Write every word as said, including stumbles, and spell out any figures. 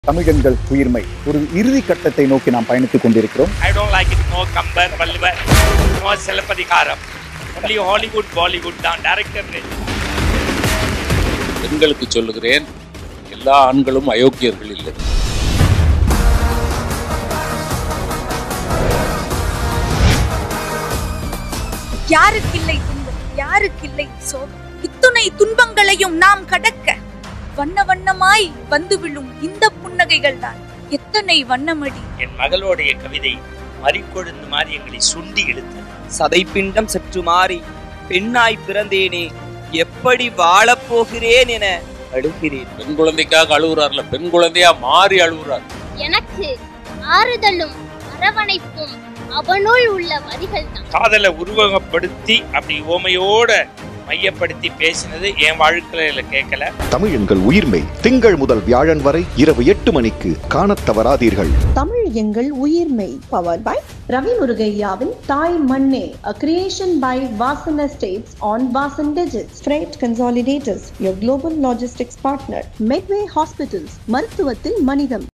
தமிழங்கள் உயிர்மை ஒரு இறுதி கட்டத்தை நோக்கி நாம் பயணித்துக் கொண்டிருக்கிறோம். I don't like it. No Kambar Valluvar, no Silappathikaram. Only Hollywood, Bollywood தான் டைரக்டர். பெண்களுக்கு சொல்லுகிறேன், எல்லா ஆண்களும் அயோக்கியர்கள் இல்லை. யாருக்கில்லை துன்பம், யாருக்கில்லை சோகம், இத்துணை துன்பங்களையும் நாம் கடக்க வண்ண வண்ணமாய் வந்து விழும் இந்த புன்னகைகள் தான் எத்தனை வண்ணமடி. என் மகளுடைய கவிதை மறிக்கொழுந்து மாறி எங்களை சுண்டி இழுத்தது. சதைப்பிண்டம் சற்று மாறி பெண்ணாய் பிறந்தேனே, எப்படி வாழப் போகிறேன் என அழுகிறேன். பெண் குழந்தைக்காக அழுகுறார்ல, பெண் குழந்தையா மாறி அழுகுறார். எனக்கு ஆறுதலும் அரவணைப்பும் அவனுள் உள்ள வரிகள் தான். காதலை உருவகப்படுத்தி அப்படி ஓமையோட மையப்படுத்தி பேசினது என் வாழ்க்கையில கேட்கல. தமிழ் எங்கள் உயிர்மை திங்கள் முதல் வியாழன் வரை இரவு எட்டு மணிக்கு காணத் தவறாதீர்கள். தமிழ் எங்கள் உயிர்மை பவர்ட் பை ரவி முருகையாவின் தாய் மண்ணே, a creation by Vasan Estates on Vasan Digits, Freight Consolidators, your global logistics partner, Medway Hospitals, மருத்துவத்தில் மனிதம்.